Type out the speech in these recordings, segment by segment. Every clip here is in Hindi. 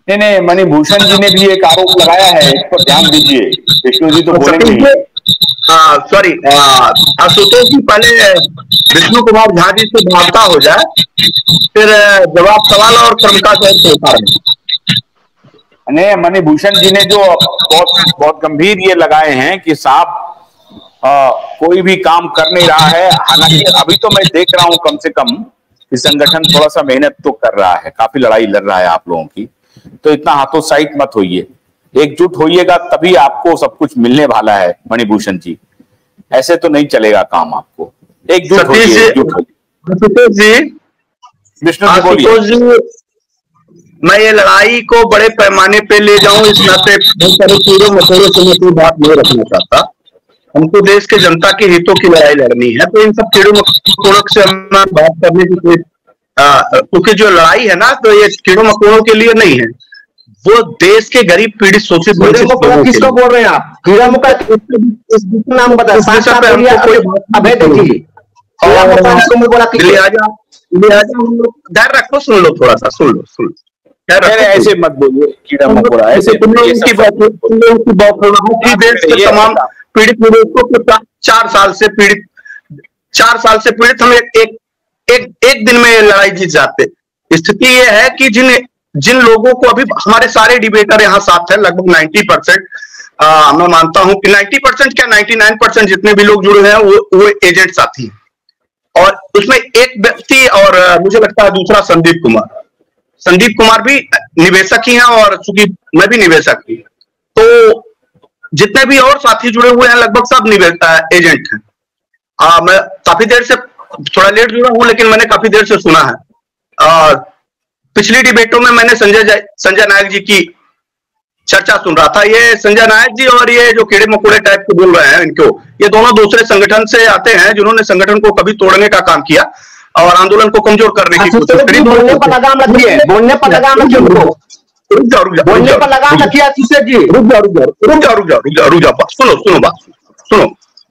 नहीं नहीं, मणिभूषण जी ने भी एक आरोप लगाया है, इस पर ध्यान दीजिए, विष्णु जी तो बोलेंगे ही। सॉरी आशुतोष जी, पहले विष्णु कुमार झा जी से वार्ता हो जाए, फिर जवाब सवाल और कर्मकांड होता है। नहीं, मणिभूषण जी ने जो बहुत बहुत गंभीर ये लगाए हैं कि साहब कोई भी काम कर नहीं रहा है। हालांकि अभी तो मैं देख रहा हूं कम से कम कि संगठन थोड़ा सा मेहनत तो कर रहा है, काफी लड़ाई लड़ रहा है आप लोगों की, तो इतना हाथों-साइट मत होइए, एकजुट होइएगा तभी आपको सब कुछ मिलने वाला है। मणिभूषण जी, ऐसे तो नहीं चलेगा काम, आपको एकजुट होइए। विष्णु जी बोलिए। मैं ये लड़ाई को बड़े पैमाने पे ले जाऊं, इस नाते बहुत सारे कीड़े मकोड़ों से मैं कोई बात नहीं रखना चाहता। हमको देश के जनता के हितों की लड़ाई लड़नी है, तो इन सब कीड़े मकोड़ों से हम बात करने की कोई, क्योंकि जो लड़ाई है ना, तो ये कीड़ों मकोड़ों के लिए नहीं है, वो देश के गरीब पीड़ित शोषित किसको बोल रहे हैं आप? कीड़ा मकोड़ा नाम बता, धैर्य रखो, सुन लो थोड़ा सा, सुन लो। ऐसे मत बोलिए कीड़ा मकोड़ा, ऐसे देश के तमाम पीड़ित लोगों को 4 साल से पीड़ित हम एक दिन में लड़ाई जीत जाते। स्थिति ये है कि जिन लोगों को, अभी हमारे सारे डिबेटर यहाँ साथ हैं, लगभग 90%, मैं मानता हूं कि 90% क्या 99% जितने भी लोग जुड़े हैं वो एजेंट साथी हैं, और उसमें एक व्यक्ति और मुझे लगता है दूसरा संदीप कुमार भी निवेशक ही हैं, और चूंकि मैं भी निवेशक ही, तो जितने भी और साथी जुड़े हुए हैं लगभग सब एजेंट हैं। मैं काफी देर से, थोड़ा लेट जुड़ा हूं, लेकिन मैंने काफी देर से सुना है। पिछली डिबेटों में मैंने संजय नायक जी की चर्चा सुन रहा था। ये संजय नायक जी और ये जो कीड़े मकोड़े टाइप के बोल रहे हैं, इनको, ये दोनों दूसरे संगठन से आते हैं, जिन्होंने संगठन को कभी तोड़ने का काम किया और आंदोलन को कमजोर करने की कोशिश करी। बोलने पर लगाम रखिए, बोलने पर लगाम रखिए उनको, रुक जाओ, बोलने पर लगाम रखिए आशीष जी। रुक जाओ, सुनो।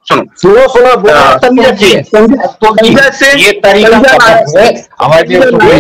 जैसे ये तरीका है हमारे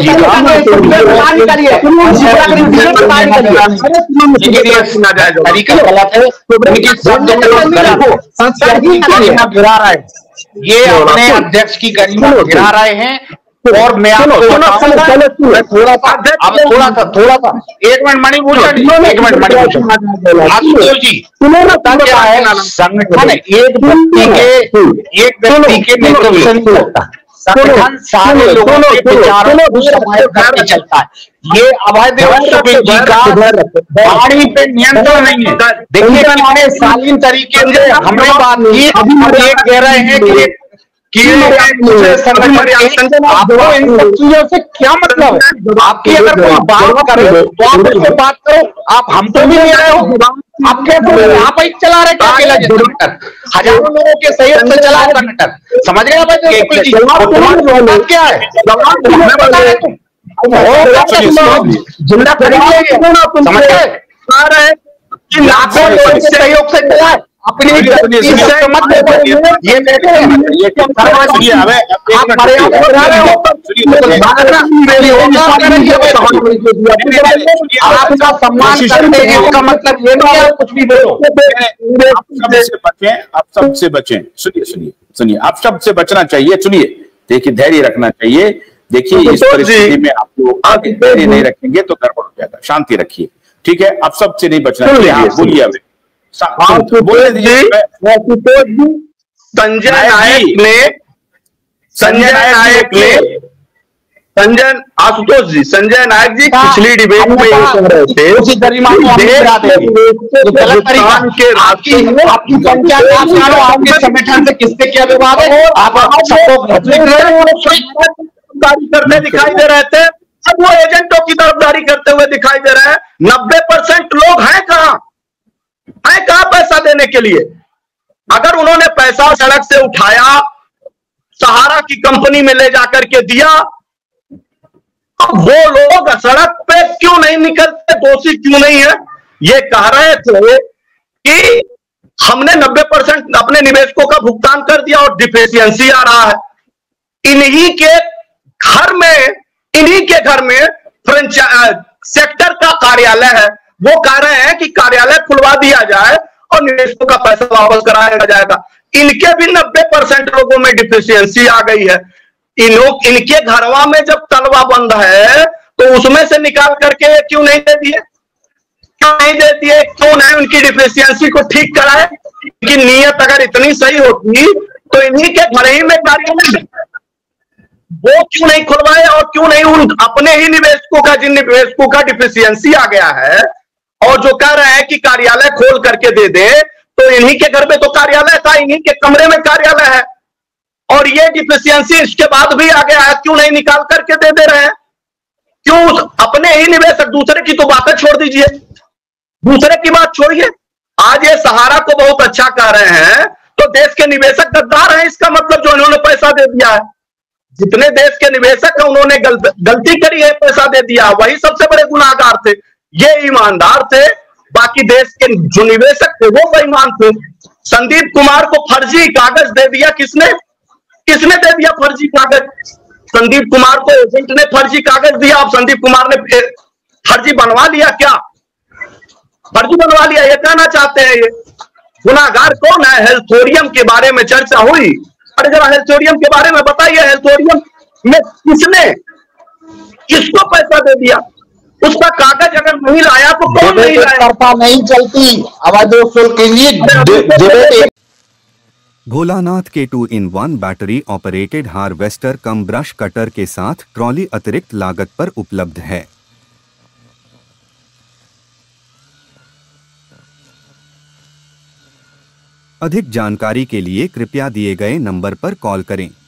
गिरा रहा है, ये अपने अध्यक्ष की गरिमा गिरा रहे हैं। और मैं आपको थोड़ा सा 1 मिनट मणिभूषण, 1 मिनट मणिभूषण आशुतोष जी, क्या है संगठन एक व्यक्ति के नेतृत्व से नहीं होता, संगठन सारे लोगों के विचारों को समाहित करके चलता है। ये अभय देव जी का वाणी पे नियंत्रण नहीं है। देखिए मैंने शालीन तरीके से हमने बात की, हम ये कह रहे हैं कि आपको इन सब चीजों से क्या मतलब है? आपकी अगर कोई बात करे तो आप उससे बात करो, आप हमको भी ले रहे हो, आप कैसे आप ही चला रहे क्या संगठन? हजारों लोगों के सहयोग से चला रहे संगठन, समझ गए बात क्या है? जिंदा समझ गए, लाखों लोगों के सहयोग से चला अपनी ये बैठे आपका सम्मान करते हैं, इसका मतलब ये नहीं है कुछ भी बोलो। आप सबसे बचें, सुनिए, आप सबसे बचना चाहिए। सुनिए, देखिए धैर्य रखना चाहिए। देखिए इस परिस्थिति में आप लोग धैर्य नहीं रखेंगे तो गड़बड़ हो जाएगा। शांति रखिए, ठीक है? आप सबसे नहीं बचना चाहिए। बोलिए संजय नायक जी पिछली डिबेट में ये कह रहे थे, आपकी संख्या आपके संगठन से किससे क्या विवाद है? आप करते दिखाई दे रहे थे, अब वो एजेंटों की तरफदारी करते हुए दिखाई दे रहे हैं। 90% लोग हैं कहां पैसा देने के लिए? अगर उन्होंने पैसा सड़क से उठाया, सहारा की कंपनी में ले जाकर के दिया, तो वो लोग सड़क पे क्यों नहीं निकलते, दोषी क्यों नहीं है? ये कह रहे थे कि हमने 90% अपने निवेशकों का भुगतान कर दिया और डिफिशियंसी आ रहा है। इन्हीं के घर में सेक्टर का कार्यालय है, वो कह रहे हैं कि कार्यालय खुलवा दिया जाए और निवेशकों का पैसा वापस कराया जाएगा। इनके भी 90% लोगों में डिफिशियंसी आ गई है। इनके घरवा में जब तलवा बंद है तो उसमें से निकाल करके क्यों नहीं दे दिए, क्यों नहीं दे दिए, क्यों नहीं उनकी डिफिशियंसी को ठीक कराए? कि नीयत अगर इतनी सही होती तो इन्हीं के घर ही में कार्यालय वो क्यों नहीं खुलवाए और क्यों नहीं उन अपने ही निवेशकों का, जिन निवेशकों का डिफिशियंसी आ गया है और जो कह रहे हैं कि कार्यालय खोल करके दे दे, तो इन्हीं के घर में तो कार्यालय था, इन्हीं के कमरे में कार्यालय है और ये डिफिशियंसी इसके बाद भी आ गया है, क्यों नहीं निकाल करके दे रहे हैं? क्यों अपने ही निवेशक, दूसरे की तो बातें छोड़ दीजिए, दूसरे की बात छोड़िए। आज ये सहारा को बहुत अच्छा कह रहे हैं तो देश के निवेशक गद्दार हैं, इसका मतलब जो इन्होंने पैसा दे दिया है। जितने देश के निवेशक हैं उन्होंने गलती करी है, पैसा दे दिया, वही सबसे बड़े गुनाहगार थे। ये ईमानदार थे, बाकी देश के जो निवेशक थे वो बेईमान थे। संदीप कुमार को फर्जी कागज दे दिया, किसने दे दिया फर्जी कागज? संदीप कुमार को एजेंट ने फर्जी कागज दिया। अब संदीप कुमार ने फर्जी बनवा लिया, क्या फर्जी बनवा लिया? ये कहना चाहते हैं ये गुनाहगार कौन है? हेल्थोरियम के बारे में चर्चा हुई, अरे जरा हेल्थोरियम के बारे में बताइए, हेल्थोरियम में किसको पैसा दे दिया? उसका कागज अगर नहीं लाया तो कौन नहीं लाया? नहीं चलती आवाजों शुल्क के लिए। भोलानाथ के 2-in-1 battery operated harvester cum brush cutter के साथ ट्रॉली अतिरिक्त लागत पर उपलब्ध है। अधिक जानकारी के लिए कृपया दिए गए नंबर पर कॉल करें।